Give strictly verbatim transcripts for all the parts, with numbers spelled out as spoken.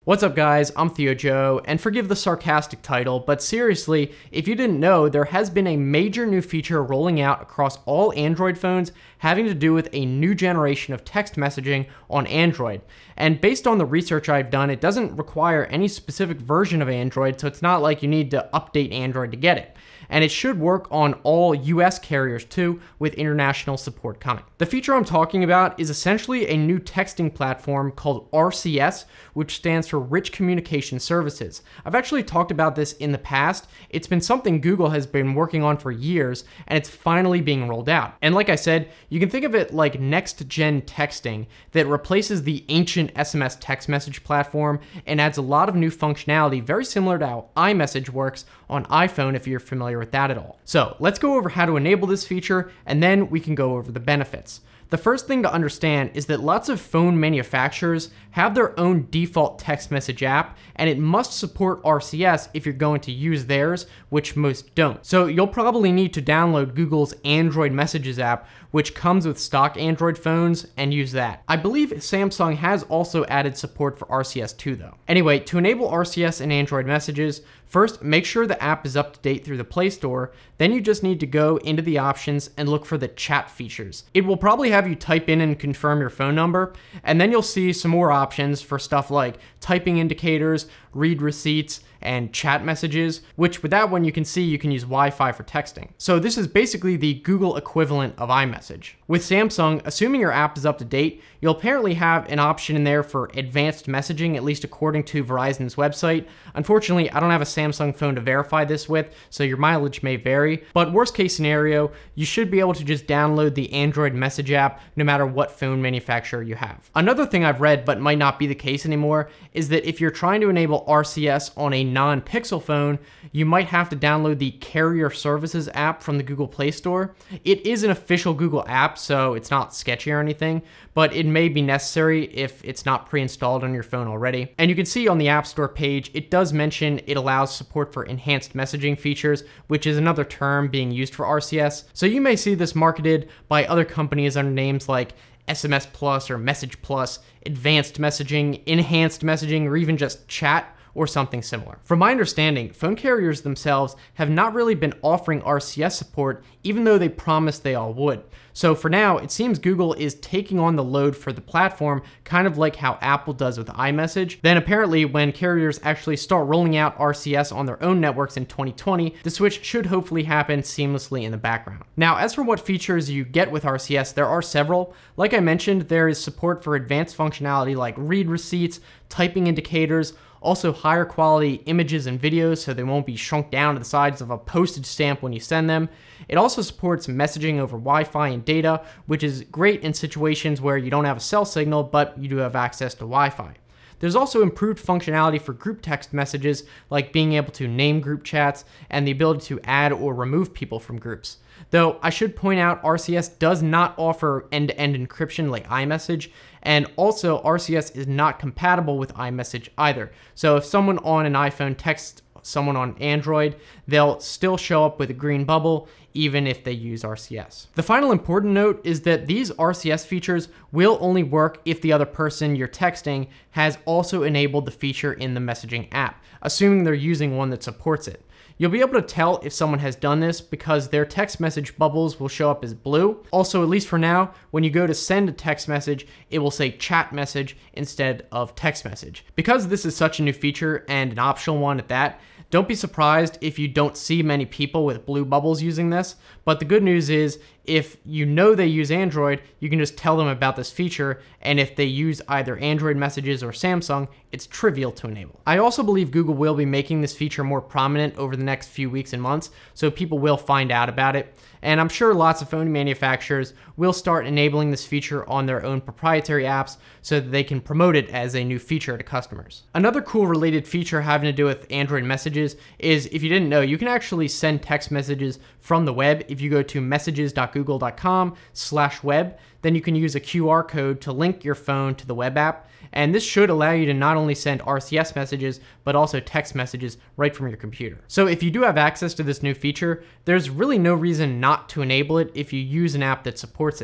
What's up guys, I'm Theo Joe, and forgive the sarcastic title, but seriously, if you didn't know, there has been a major new feature rolling out across all Android phones having to do with a new generation of text messaging on Android. And based on the research I've done, it doesn't require any specific version of Android, so it's not like you need to update Android to get it. And it should work on all U S carriers too, with international support coming. The feature I'm talking about is essentially a new texting platform called R C S, which stands for Rich Communication Services. I've actually talked about this in the past. It's been something Google has been working on for years, and it's finally being rolled out. And like I said, you can think of it like next-gen texting that replaces the ancient S M S text message platform and adds a lot of new functionality very similar to how iMessage works on iPhone, if you're familiar with that at all. So let's go over how to enable this feature, and then we can go over the benefits. The first thing to understand is that lots of phone manufacturers have their own default text message app, and it must support R C S if you're going to use theirs, which most don't. So you'll probably need to download Google's Android Messages app, which comes with stock Android phones, and use that. I believe Samsung has also added support for R C S too though. Anyway, to enable R C S in Android Messages, first make sure the app is up to date through the Play Store, then you just need to go into the options and look for the chat features. It will probably have you type in and confirm your phone number, and then you'll see some more options for stuff like typing indicators, read receipts, and chat messages, which with that one you can see you can use Wi-Fi for texting. So this is basically the Google equivalent of iMessage. With Samsung, assuming your app is up to date, you'll apparently have an option in there for advanced messaging, at least according to Verizon's website. Unfortunately, I don't have a Samsung phone to verify this with, so your mileage may vary, but worst case scenario, you should be able to just download the Android Message app no matter what phone manufacturer you have. Another thing I've read, but might not be the case anymore, is that if you're trying to enable R C S on a non-Pixel phone, you might have to download the Carrier Services app from the Google Play Store. It is an official Google app, so it's not sketchy or anything, but it may be necessary if it's not pre-installed on your phone already. And you can see on the App Store page, it does mention it allows support for enhanced messaging features, which is another term being used for R C S. So you may see this marketed by other companies under names like S M S Plus or Message Plus, Advanced Messaging, Enhanced Messaging, or even just Chat, or something similar. From my understanding, phone carriers themselves have not really been offering R C S support, even though they promised they all would. So for now, it seems Google is taking on the load for the platform, kind of like how Apple does with iMessage. Then apparently, when carriers actually start rolling out R C S on their own networks in twenty twenty, the switch should hopefully happen seamlessly in the background. Now, as for what features you get with R C S, there are several. Like I mentioned, there is support for advanced functionality like read receipts, typing indicators, also higher quality images and videos so they won't be shrunk down to the size of a postage stamp when you send them. It also supports messaging over Wi-Fi and data, which is great in situations where you don't have a cell signal, but you do have access to Wi-Fi. There's also improved functionality for group text messages, like being able to name group chats and the ability to add or remove people from groups. Though I should point out R C S does not offer end-to-end encryption like iMessage, and also R C S is not compatible with iMessage either. So if someone on an iPhone texts someone on Android, they'll still show up with a green bubble even if they use R C S. The final important note is that these R C S features will only work if the other person you're texting has also enabled the feature in the messaging app, assuming they're using one that supports it. You'll be able to tell if someone has done this because their text message bubbles will show up as blue. Also, at least for now, when you go to send a text message, it will say chat message instead of text message. Because this is such a new feature and an optional one at that, don't be surprised if you don't see many people with blue bubbles using this, but the good news is if you know they use Android, you can just tell them about this feature, and if they use either Android Messages or Samsung, it's trivial to enable. I also believe Google will be making this feature more prominent over the next few weeks and months, so people will find out about it, and I'm sure lots of phone manufacturers will start enabling this feature on their own proprietary apps so that they can promote it as a new feature to customers. Another cool related feature having to do with Android Messages is, if you didn't know, you can actually send text messages from the web. If you go to messages dot google dot com slash web, then you can use a Q R code to link your phone to the web app, and this should allow you to not only send R C S messages, but also text messages right from your computer. So if you do have access to this new feature, there's really no reason not to enable it if you use an app that supports it.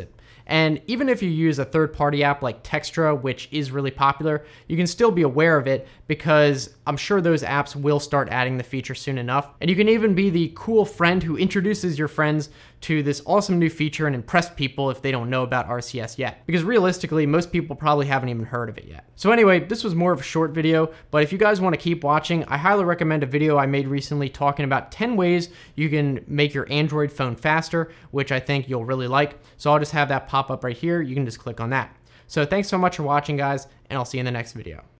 And even if you use a third-party app like Textra, which is really popular, you can still be aware of it because I'm sure those apps will start adding the feature soon enough. And you can even be the cool friend who introduces your friends to this awesome new feature and impress people if they don't know about R C S yet. Because realistically, most people probably haven't even heard of it yet. So anyway, this was more of a short video, but if you guys want to keep watching, I highly recommend a video I made recently talking about ten ways you can make your Android phone faster, which I think you'll really like. So I'll just have that pop up right here. You can just click on that. So thanks so much for watching, guys, and I'll see you in the next video.